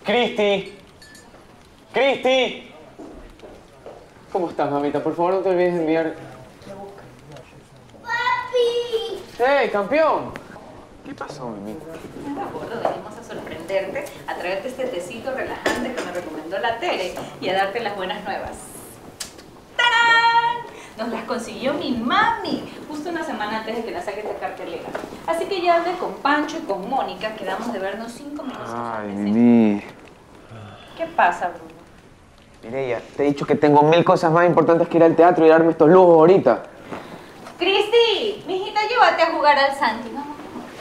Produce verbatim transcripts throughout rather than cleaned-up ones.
¡Cristi! ¡Cristi! ¿Cómo estás, mamita? Por favor, no te olvides de enviar... ¡Papi! ¡Hey, campeón! ¿Qué pasó, mami? Nada, gordo, venimos a sorprenderte, a traerte este tecito relajante que me recomendó la Tere y a darte las buenas nuevas. ¡Tarán! Nos las consiguió mi mami, justo una semana antes de que la saques de cartelera. Así que ya hablé con Pancho y con Mónica, quedamos de vernos cinco minutos. Ay, Mimi. ¿Qué pasa, Bruno? Mireya, te he dicho que tengo mil cosas más importantes que ir al teatro y darme estos lujos ahorita. ¡Cristi! Mijita, llévate a jugar al Santi, vamos.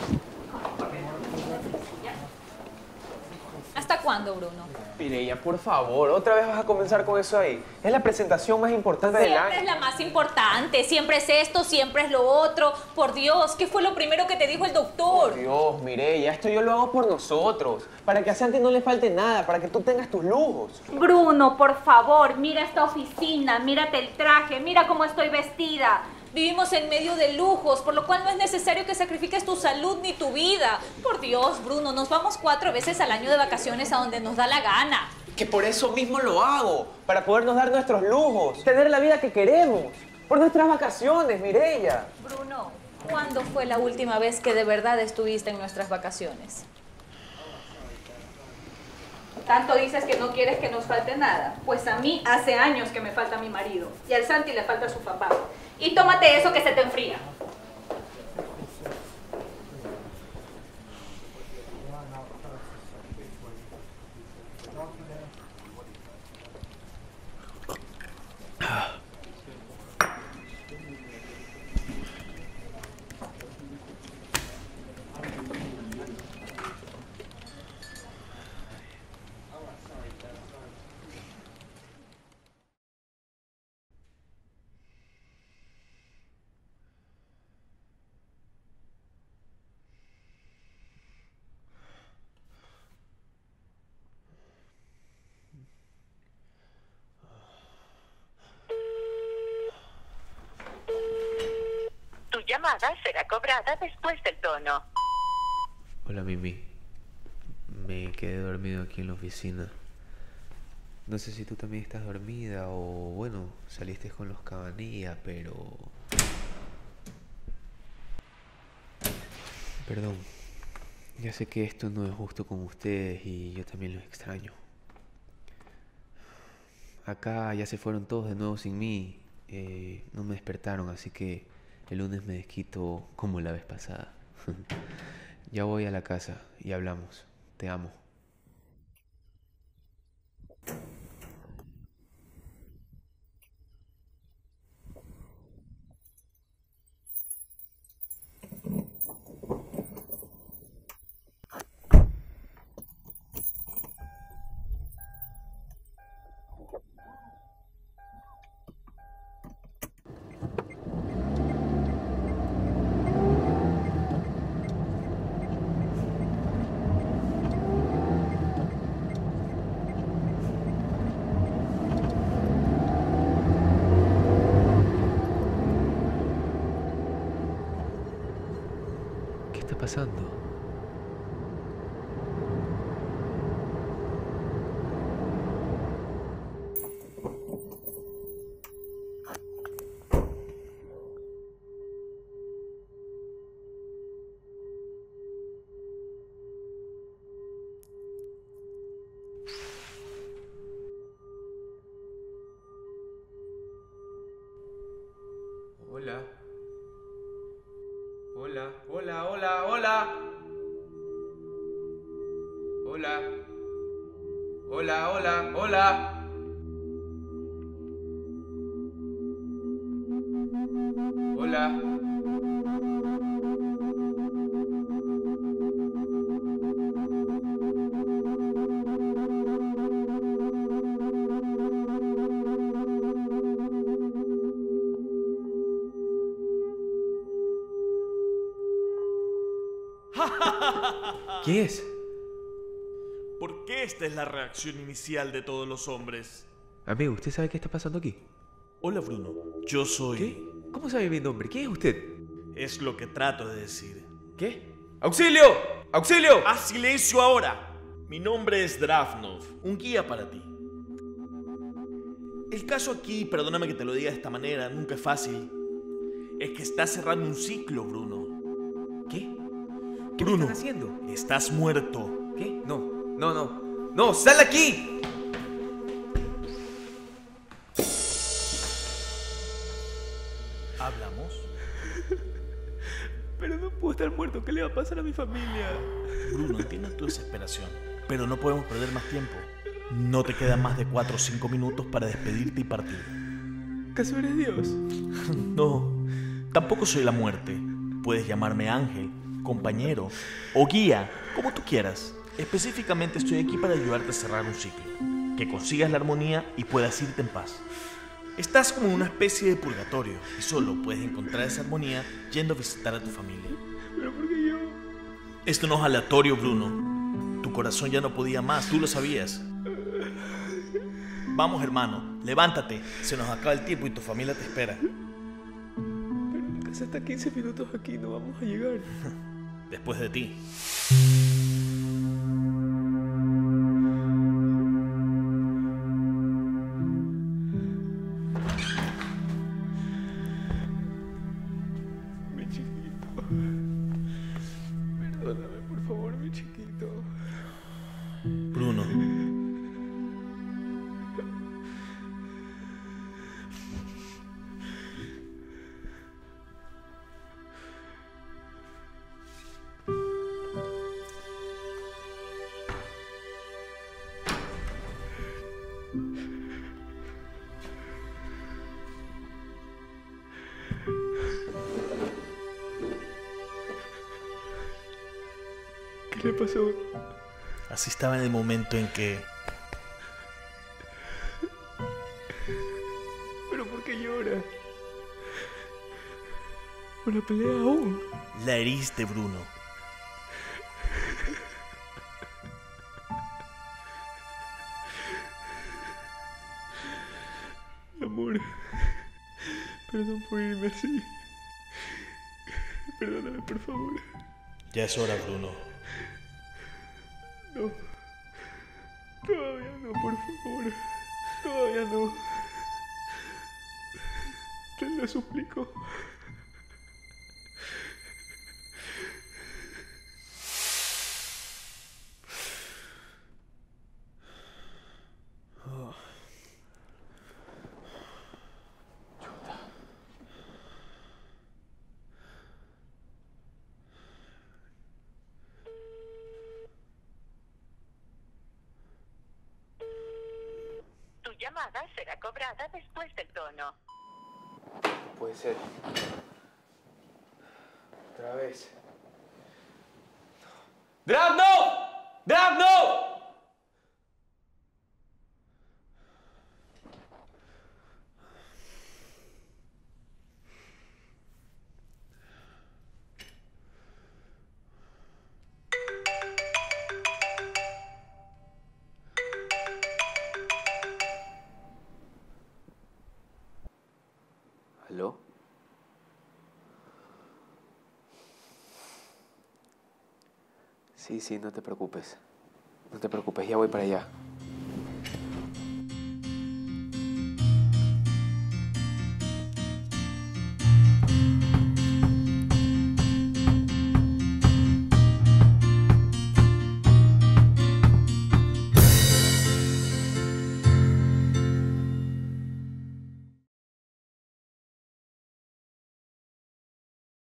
¿Hasta cuándo, Bruno? Mireya, por favor, otra vez vas a comenzar con eso ahí. Es la presentación más importante del año. Siempre es la más importante, siempre es esto, siempre es lo otro. Por Dios, ¿qué fue lo primero que te dijo el doctor? Por Dios, Mireya, esto yo lo hago por nosotros. Para que a Santi no le falte nada, para que tú tengas tus lujos. Bruno, por favor, mira esta oficina, mírate el traje, mira cómo estoy vestida. Vivimos en medio de lujos, por lo cual no es necesario que sacrifiques tu salud ni tu vida. Por Dios, Bruno, nos vamos cuatro veces al año de vacaciones a donde nos da la gana. Que por eso mismo lo hago, para podernos dar nuestros lujos, tener la vida que queremos, por nuestras vacaciones, Mireya. Bruno, ¿cuándo fue la última vez que de verdad estuviste en nuestras vacaciones? Tanto dices que no quieres que nos falte nada. Pues a mí hace años que me falta mi marido. Y al Santi le falta su papá. Y tómate eso que se te enfría. Tu llamada será cobrada después del tono. Hola, Mimi. Me quedé dormido aquí en la oficina. No sé si tú también estás dormida o, bueno, saliste con los Cabanillas, pero... Perdón. Ya sé que esto no es justo con ustedes y yo también los extraño. Acá ya se fueron todos de nuevo sin mí. Eh, no me despertaron, así que el lunes me desquito como la vez pasada. Ya voy a la casa y hablamos. Te amo. ¿Qué está pasando? Hola. Hola, hola, hola, hola. Hola. Hola, hola, hola. Hola. ¿Quién es? ¿Por qué esta es la reacción inicial de todos los hombres? Amigo, ¿usted sabe qué está pasando aquí? Hola, Bruno. Yo soy... ¿Qué? ¿Cómo sabe mi nombre? ¿Quién es usted? Es lo que trato de decir. ¿Qué? ¡Auxilio! ¡Auxilio! ¡Haz silencio ahora! Mi nombre es Drafnov, un guía para ti. El caso aquí, perdóname que te lo diga de esta manera, nunca es fácil, es que estás cerrando un ciclo, Bruno. ¿Qué? ¿Qué Bruno, me están haciendo? estás muerto. ¿Qué? No, no, no. ¡No, sal de aquí! ¿Hablamos? Pero no puedo estar muerto. ¿Qué le va a pasar a mi familia? Bruno, entiendo tu desesperación, pero no podemos perder más tiempo. No te quedan más de cuatro o cinco minutos para despedirte y partir. ¿Acaso eres Dios? No, tampoco soy la muerte. Puedes llamarme ángel, compañero o guía, como tú quieras. Específicamente estoy aquí para ayudarte a cerrar un ciclo, que consigas la armonía y puedas irte en paz. Estás como en una especie de purgatorio y solo puedes encontrar esa armonía yendo a visitar a tu familia. ¿Pero por qué yo? Esto no es aleatorio, Bruno. Tu corazón ya no podía más, tú lo sabías. Vamos, hermano, levántate. Se nos acaba el tiempo y tu familia te espera. Pero la casa está quince minutos aquí, no vamos a llegar. Después de ti. Mi chiquito. Perdóname, por favor, mi chiquito. Bruno. ¿Qué le pasó? Así estaba en el momento en que... ¿Pero por qué llora? ¿Una pelea aún? La heriste, Bruno. Amor, perdón por irme así. Perdóname, por favor. Ya es hora, Bruno. No. Todavía no, por favor. Todavía no. Te lo suplico. Tu llamada será cobrada después del tono. Puede ser. Otra vez. ¡Drafnov! ¡Drafnov! ¿Aló? Sí, sí, no te preocupes. No te preocupes, ya voy para allá.